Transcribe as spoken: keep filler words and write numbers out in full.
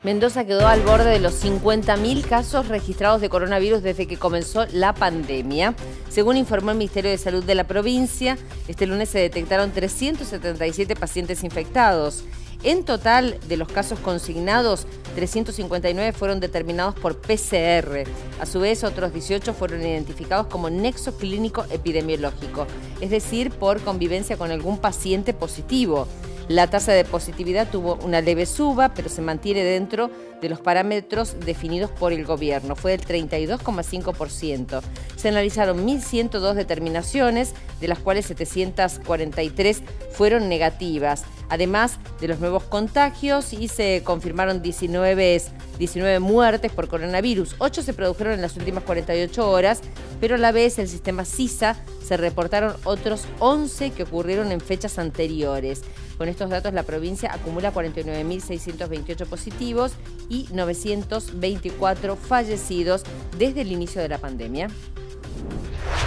Mendoza quedó al borde de los cincuenta mil casos registrados de coronavirus desde que comenzó la pandemia. Según informó el Ministerio de Salud de la provincia, este lunes se detectaron trescientos setenta y siete pacientes infectados. En total, de los casos consignados, trescientos cincuenta y nueve fueron determinados por P C R. A su vez, otros dieciocho fueron identificados como nexo clínico epidemiológico, es decir, por convivencia con algún paciente positivo. La tasa de positividad tuvo una leve suba, pero se mantiene dentro de los parámetros definidos por el gobierno. Fue del treinta y dos coma cinco por ciento. Se analizaron mil ciento dos determinaciones, de las cuales setecientas cuarenta y tres fueron negativas. Además de los nuevos contagios, y se confirmaron diecinueve, diecinueve muertes por coronavirus. ocho se produjeron en las últimas cuarenta y ocho horas, pero a la vez el sistema SISA se reportaron otros once que ocurrieron en fechas anteriores. Con estos datos, la provincia acumula cuarenta y nueve mil seiscientos veintiocho positivos y novecientos veinticuatro fallecidos desde el inicio de la pandemia.